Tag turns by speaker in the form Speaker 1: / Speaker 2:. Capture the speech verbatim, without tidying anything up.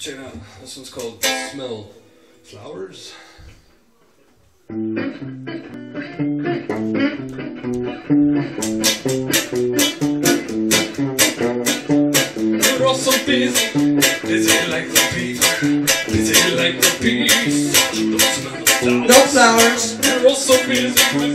Speaker 1: Check it out. This one's called Smell Flowers. We're all so busy, busy like the bees, busy like the bees. Don't smell the flowers.
Speaker 2: No flowers.
Speaker 1: We're all so busy.